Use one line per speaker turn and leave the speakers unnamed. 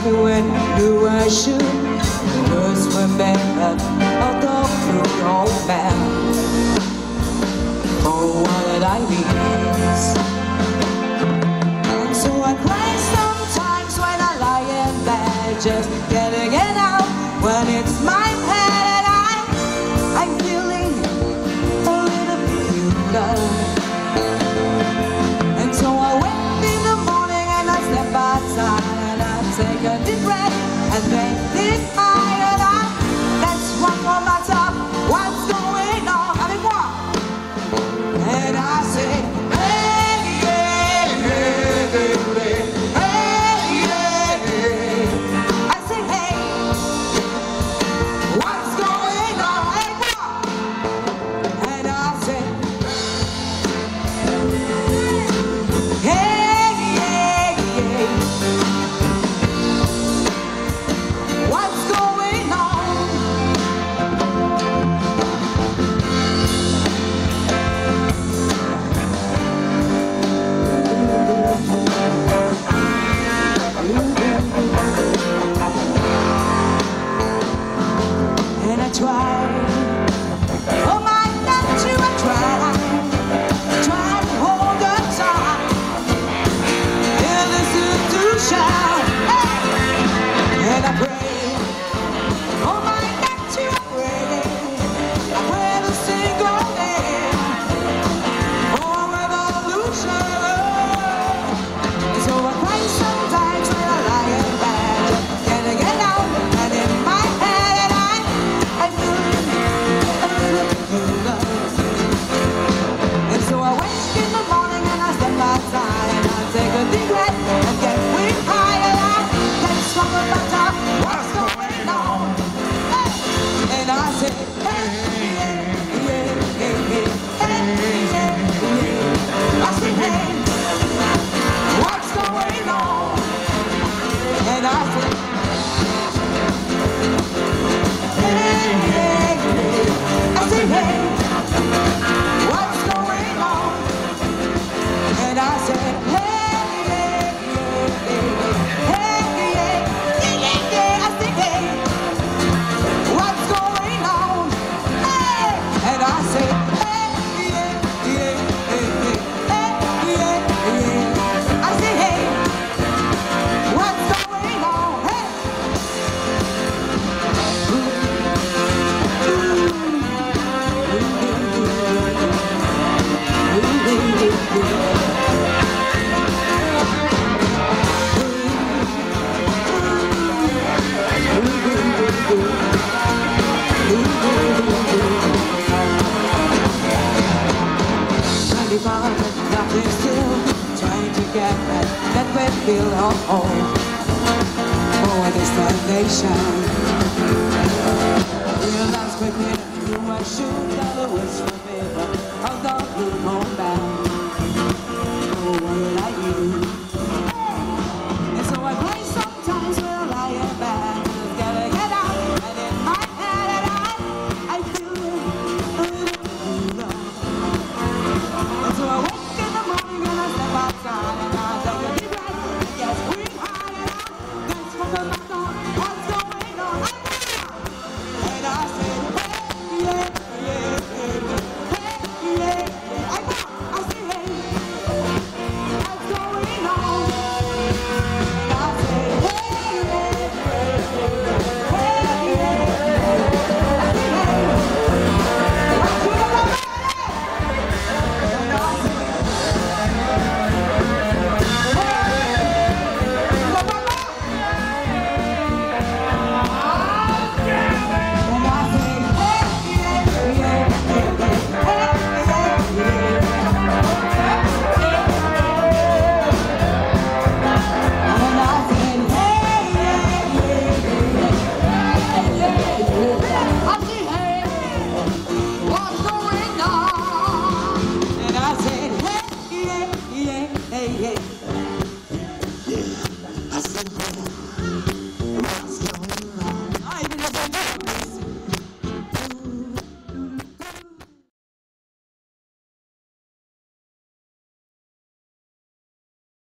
when I knew I should. The words were bad, although through old man. Oh, what did I miss? And so I cry sometimes when I lie in bed, just getting it out when it's my head and I'm feeling a little peculiar. And so I wake in the morning and I step outside and I take a deep breath and then think higher. That's one more matter. What's going on? And I say, hey, yeah, hey, hey, hey, yeah, hey. I say, hey, what's going on? And I say, hey, yeah, yeah. What's going on? And I tried, oh my God, I tried to hold her tight in this institution, hey. And I pray, oh my God, I pray to single day for revolution. So I cry sometimes when I lie in bed, getting it out and in my head, and I feel a little peculiar. And so I wake in the morning and I step outside and I take a deep breath and get way higher. Let's talk about what's going on. Hey. And I say, hey, yeah, yeah, yeah, yeah, hey, yeah, yeah. I say, hey, what's going on? And I say, hey, hey, hey. I say, hey, what's going on? And I say, hey, hey, hey, hey, yeah, yeah, yeah. I say, hey, what's going on? Hey, and I say, hey, yeah, yeah, yeah, hey, yeah, yeah. I say, hey, what's going on? Hey. Nothing still, trying to get that red feel of home for this nation. Realize quickly that you I should, that it was